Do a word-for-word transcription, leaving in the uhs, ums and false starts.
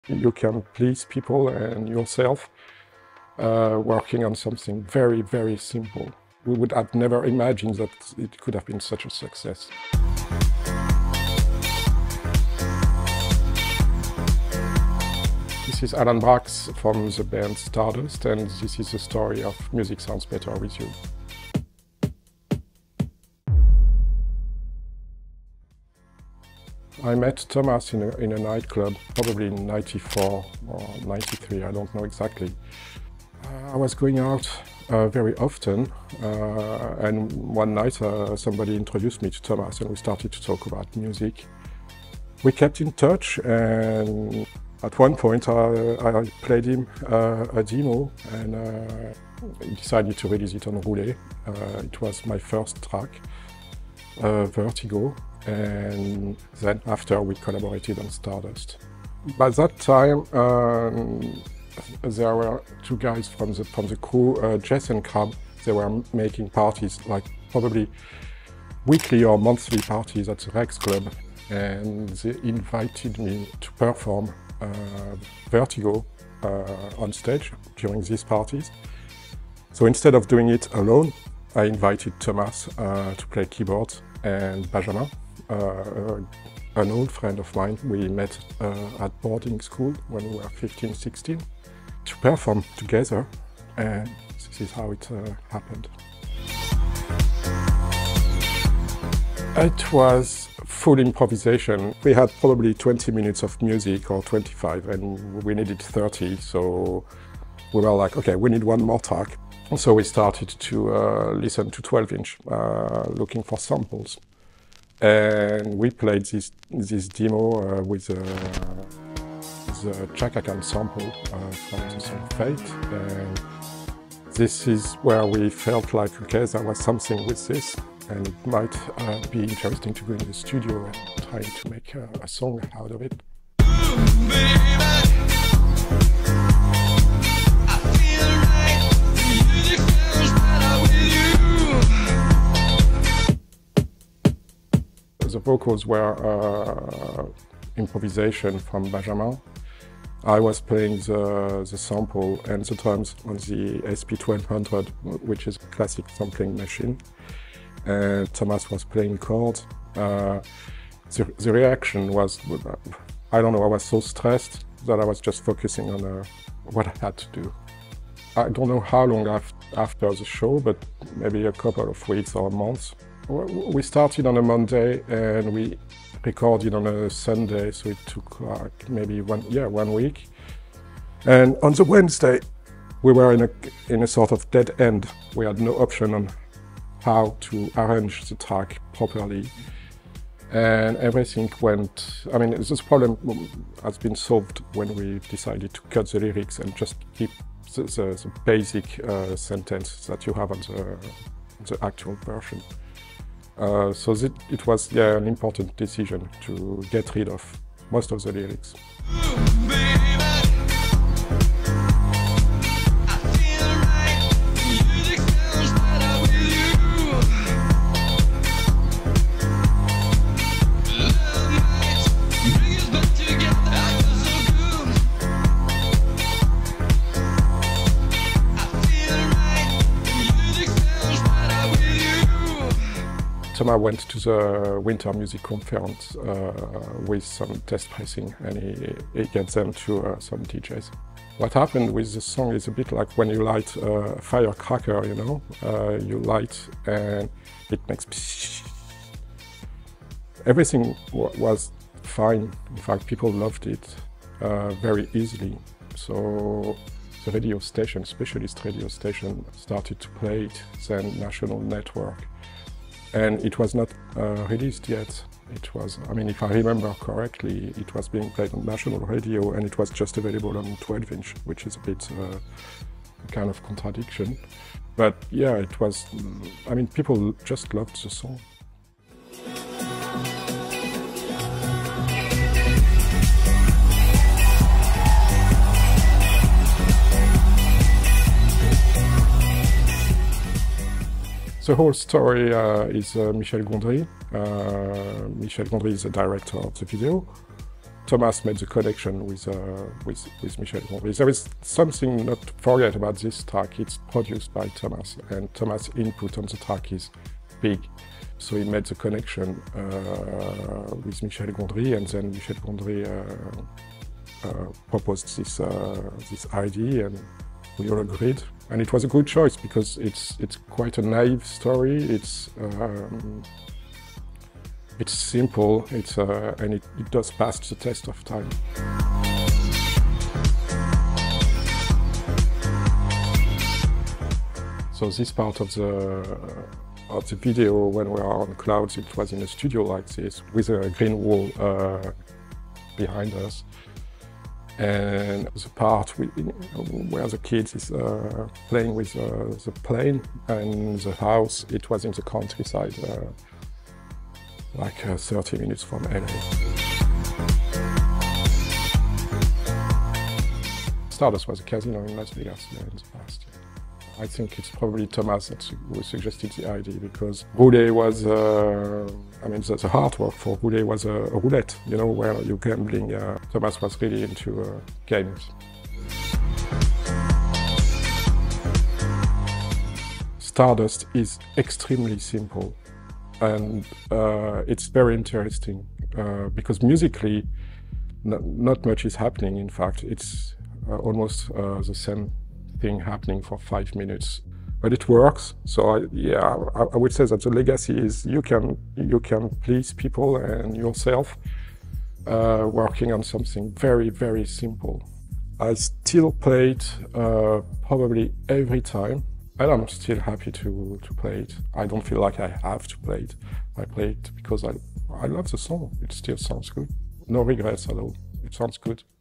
You can please people and yourself uh, working on something very, very simple. We would have never imagined that it could have been such a success. This is Braxe from the band Stardust, and this is the story of Music Sounds Better With You. I met Thomas in a, in a nightclub, probably in ninety-four or ninety-three, I don't know exactly. Uh, I was going out uh, very often, uh, and one night uh, somebody introduced me to Thomas and we started to talk about music. We kept in touch, and at one point I, I played him uh, a demo, and uh, he decided to release it on Roulé. Uh, it was my first track, uh, Vertigo. And then after we collaborated on Stardust. By that time, um, there were two guys from the, from the crew, uh, Jess and Crab. They were making parties, like probably weekly or monthly parties at the Rex Club. And they invited me to perform uh, Vertigo uh, on stage during these parties. So instead of doing it alone, I invited Thomas uh, to play keyboards and Benjamin. Uh, an old friend of mine we met uh, at boarding school when we were fifteen, sixteen, to perform together, and this is how it uh, happened. It was full improvisation. We had probably twenty minutes of music or twenty-five, and we needed thirty, so we were like, okay, we need one more track. So we started to uh, listen to twelve inch, uh, looking for samples. And we played this, this demo uh, with uh, the Chaka Khan sample uh, from the song Fate. And this is where we felt like, okay, there was something with this, and it might uh, be interesting to go in the studio and try to make uh, a song out of it. The vocals were uh, improvisation from Benjamin. I was playing the, the sample and the drums on the S P twelve hundred, which is a classic sampling machine. And Thomas was playing chords. Uh, the, the reaction was, I don't know, I was so stressed that I was just focusing on uh, what I had to do. I don't know how long after the show, but maybe a couple of weeks or months. We started on a Monday and we recorded on a Sunday, so it took like maybe one, yeah, one week. And on the Wednesday, we were in a, in a sort of dead end. We had no option on how to arrange the track properly. And everything went, I mean, this problem has been solved when we decided to cut the lyrics and just keep the, the, the basic uh, sentence that you have on the, the actual version. Uh, so that it was, yeah, an important decision to get rid of most of the lyrics. I went to the Winter Music Conference uh, with some test pressing, and he, he gets them to uh, some D Js. What happened with the song is a bit like when you light a firecracker, you know? Uh, you light and it makes psh. Everything was fine. In fact, people loved it uh, very easily. So the radio station, specialist radio station, started to play it, then National Network. And it was not uh, released yet. It was, I mean, if I remember correctly, it was being played on national radio and it was just available on twelve inch, which is a bit uh, kind of contradiction. But yeah, it was, I mean, people just loved the song. The whole story uh, is uh, Michel Gondry. Uh, Michel Gondry is the director of the video. Thomas made the connection with, uh, with, with Michel Gondry. There is something not to forget about this track. It's produced by Thomas, and Thomas' input on the track is big. So he made the connection uh, with Michel Gondry, and then Michel Gondry uh, uh, proposed this, uh, this idea, and we all agreed. And it was a good choice because it's, it's quite a naive story. It's, um, it's simple, it's, uh, and it, it does pass the test of time. So this part of the, of the video, when we are on clouds, it was in a studio like this, with a green wall uh, behind us. And the part we, where the kids is uh, playing with uh, the plane, and the house, it was in the countryside, uh, like uh, thirty minutes from L A. Stardust was a casino in Las Vegas yeah, in the past. I think it's probably Thomas that who suggested the idea, because roulette was, uh, I mean, the, the artwork for roulette was a, a roulette, you know, where you're gambling. Uh, Thomas was really into uh, games. Stardust is extremely simple, and uh, it's very interesting uh, because musically, not much is happening. In fact, it's uh, almost uh, the same thing happening for five minutes, but it works. So I, yeah, I, I would say that the legacy is you can you can please people and yourself uh, working on something very very simple. I still play it uh, probably every time, and I'm still happy to to play it. I don't feel like I have to play it. I play it because I I love the song. It still sounds good. No regrets at all. It sounds good.